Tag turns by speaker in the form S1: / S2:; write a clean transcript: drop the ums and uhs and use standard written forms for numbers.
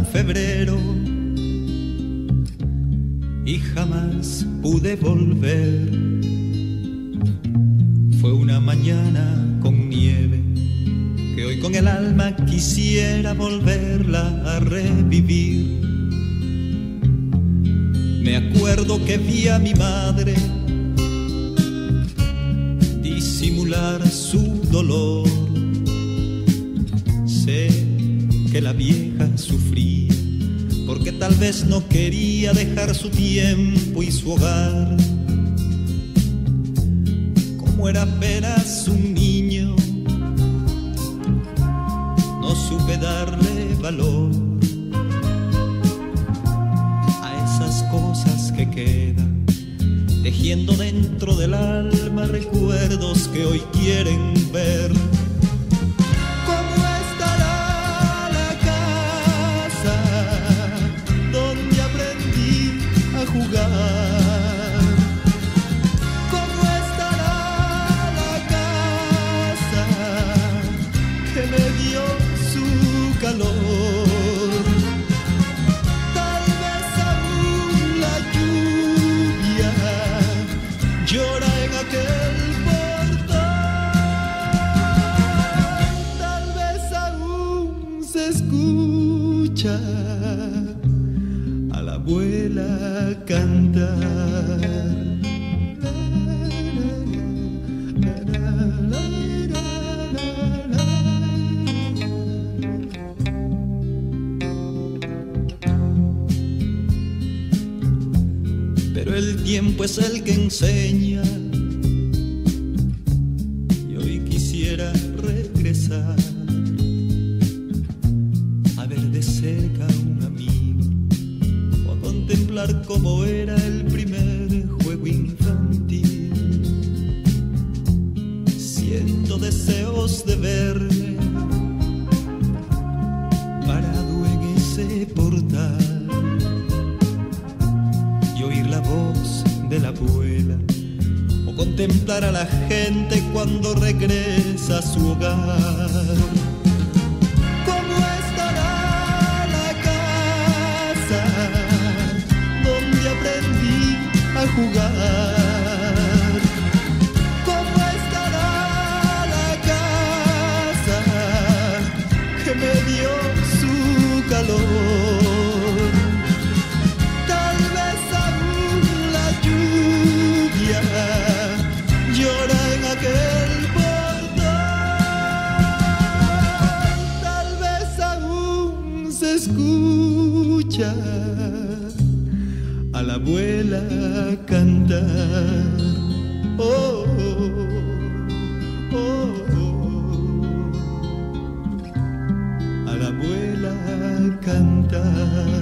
S1: febrero y jamás pude volver. Fue una mañana con nieve que hoy con el alma quisiera volverla a revivir. Me acuerdo que vi a mi madre disimular su dolor. Sé que la vieja sufría porque tal vez no quería dejar su tiempo y su hogar. Como era apenas un niño, no supe darle valor a esas cosas que quedan, tejiendo dentro del alma recuerdos que hoy quieren ver. ¿Cómo estará la casa donde aprendí a jugar? ¿Cómo estará la casa que me dio su calor? Tal vez aún la lluvia llora en aquel portal. Tal vez aún se escucha a la abuela cantar. Pero el tiempo es el que enseña y hoy quisiera regresar a ver de cerca a un amigo o a contemplar cómo era el primer juego infantil. Siento deseos de verme parado en ese portal y oír la voz de la abuela o contemplar a la gente cuando regresa a su hogar. ¿Cómo estará la casa donde aprendí a jugar? ¿Cómo estará la casa que me dio su calor? Llora en aquel portal. Tal vez aún se escucha a la abuela cantar. Oh, oh, oh, a la abuela cantar.